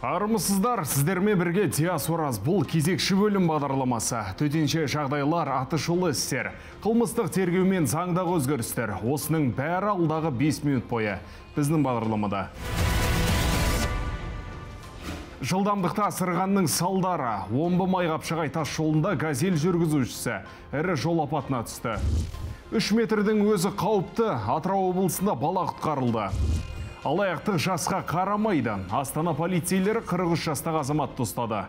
Армысыздар, сіздермен бірге Диас Ораз. Бұл кезекші бөлім бағдарламасы. Төтенше жағдайлар, атышулы істер, қылмыстық тергеу мен заңдағы өзгерістер. Осының бәрі алдағы 5 минут бойы біздің бағдарламада. Жылдамдықта асырғанның салдары. Омбы Майқапшағай тас жолында газель жүргізушісі ірі жол апатына түсті. 3 метрдің өзі қауіпті. Атырау облысында бала құтқарылды. Алаяқтық жасқа қарамайды. Астана полицейлері 43 жастағы азаматты ұстады.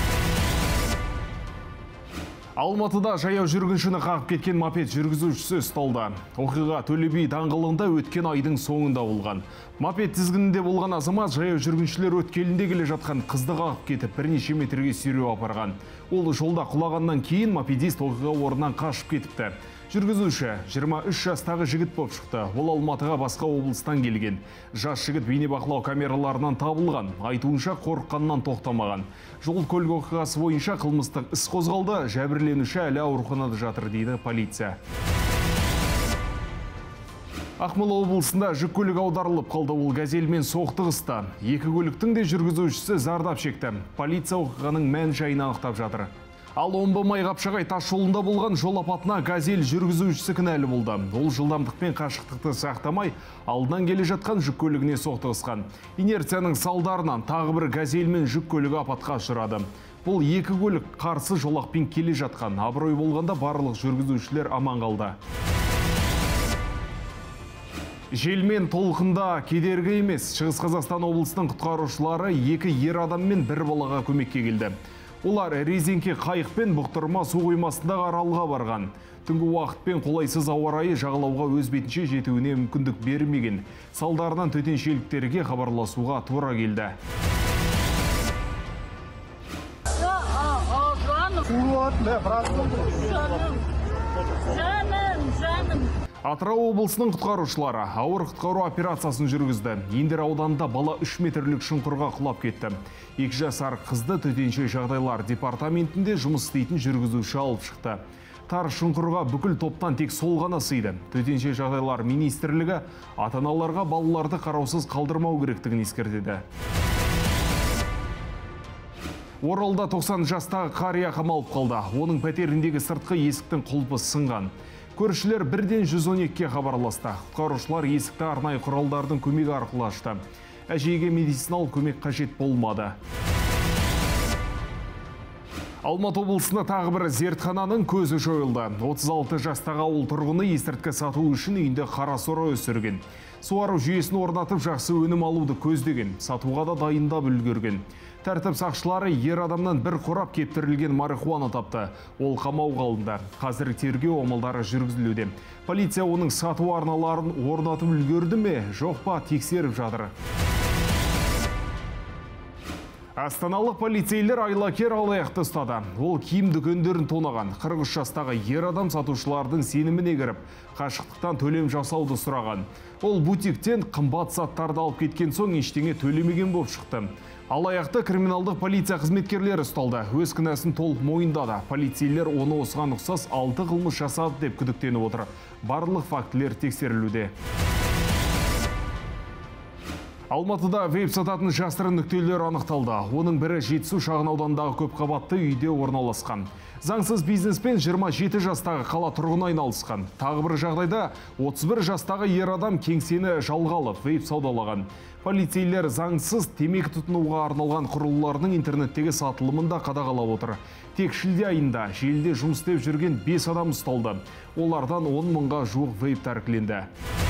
Алматыда жаяу жүргіншіні қағып кеткен мопед жүргізушісі ұсталды. Оқиға Төле би даңғылында өткен айдың соңында болған. Мопед тізгінінде болған азамат жаяу жүргіншілер өткелінде келе жатқан қызды қағып кетіп, бірнеше метрге сүйреп апарған. Ол жолда құлағаннан кейін мопедист оқиға орнынан қашып кетіпті. Жүргізуші 23 жастағы жігіт болып шықты. Ол Алматыға басқа облыстан келген. Жас жігіт бейнебақылау камераларынан табылған. Айтуынша қорыққаннан тоқтамаған. Жол-көлік оқиғасы бойынша қылмыстық іс қозғалды. Жәбірленуші әлі ауруханада жатыр дейді полиция. Ақмола облысында жүк көлік аударылып қалды. Ол газельмен соқтығысты. Екі көліктің де жүргізушісі зардап шекті. Полиция оқиғаның мән-жайын анықтап жатыр. Ал Омбы Майқапшағай тас жолында болған жол апатына газель жүргізушісі кінәлі болды. Ол жылдамдық пен қашықтықты сақтамай, алдынан келе жатқан жүк көлігіне соқтығысқан. Инерцияның салдарынан тағы бір газель мен жүк көлігі апатқа ұшырады. Бұл екі көлік қарсы жолақпен келе жатқан. Абырой болғанда барлық жүргізушілер аман қалды. Желмен толқында кедергі емес. Шығыс Қазақстан облысының құтқарушылары екі ер адам мен бір балаға көмекке келді. Олар резеңке қайықпен бұқтырма су қоймасындағы аралға барған. Түнгі уақытпен қолайсыз ауа райы жағалауға өз бетінше жетуіне мүмкіндік бермеген. Салдарынан төтеншеліктерге хабарласуға тура келді. Атырау облысының құтқарушылары ауыр құтқару операциясын жүргізді. Ендер ауданында бала 3 метрлік шұңқырға құлап кетті. 2 жасар қызды төтенше жағдайлар департаментінде жұмыс істейтін жүргізуші алып шықты. Тар шұңқырға бүкіл топтан тек сол ғана сыйды. Төтенше жағдайлар министрлігі ата-аналарға балаларды қараусыз қалдырмау керектігін ескертеді. Оралда 90 жастағы қария қамалып қалды. Оның пәтеріндегі сыртқы есіктің құлпы сынған. Көршілер бірден 112-ке хабарласты. Құтқарушылар есікті арнайы құралдардың көмегі арқылы ашты. Әжейге медициналық көмек қажет болмады. Алматы облысында тағы бір зертхананың көзі жойылды. 36 жастағы ауыл тұрғыны есірткі сату үшін үйінде қара сора өсірген. Суару жүйесін орнатып жақсы өнім алуды көздеген. Сатуға да дайындап үлгерген. Тәртіп сақшылары ер адамнан бір қорап кептірілген марихуана тапты. Ол қамауға алынды. Қазір тергеу амалдары жүргізілуде. Полиция оның сату арналарын орнатып үлгерді ме, жоқ па тексеріп жатыр. Астаналық полицейлер айлакер алаяқты ұстады. Ол киім дүкендерін тонаған. 43 жастағы ер адам сатушылардың сеніміне кіріп, қашықтықтан төлем жасауды сұраған. Ол бутиктен қымбат заттарды алып кеткен соң ештеңе төлемеген болып шықты. Алаяқты криминалдық полиция қызметкерлері ұсталды. Өз кінәсін толық мойындады. Полицейлер оны осыған ұқсас 6 қылмыс жасады деп күдіктеніп отыр. Барлық фактілер тексерілуде. Алматыда вейп сататын жасырын нүктелер анықталды. Оның бірі Жетісу шағын аудандағы көп қабатты үйде орналасқан. Заңсыз бизнеспен 27 жастағы қала тұрғыны айналысқан. Тағы бір жағдайда 31 жастағы ер адам кеңсені жалға алып вейп саудалаған. Полицейлер заңсыз темекі тұтынуға арналған құрылғылардың интернеттегі сатылымында қадағалап отыр. Тек шілде айында желіде жұмыс істеп жүрген 5 адам ұсталды. Олардан 10 мыңға жуық вейп тәркіленді.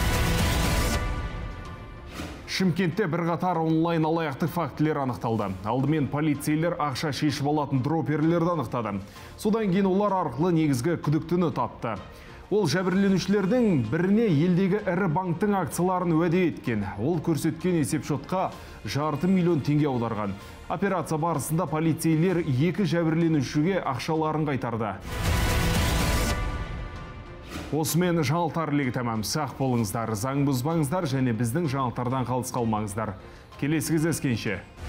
Шымкентте бірқатар онлайн алаяқтық фактілер анықталды. Алдымен полицейлер ақша шешіп алатын дроперлерді анықтады. Содан кейін олар арқылы негізгі күдіктіні тапты. Ол жәбірленушілердің біріне елдегі ірі банктың акцияларын уәде еткен. Ол көрсеткен есепшотқа $500 000 теңге аударған. Операция барысында полицейлер 2 жәбірленушіге ақшаларын қайтарды. Осымен жаңалықтар легі тәмам. Сақ болыңыздар, заң бұзбаңыздар және біздің жаңалықтардан қалыс қалмаңыздар. Келесі кездескенше.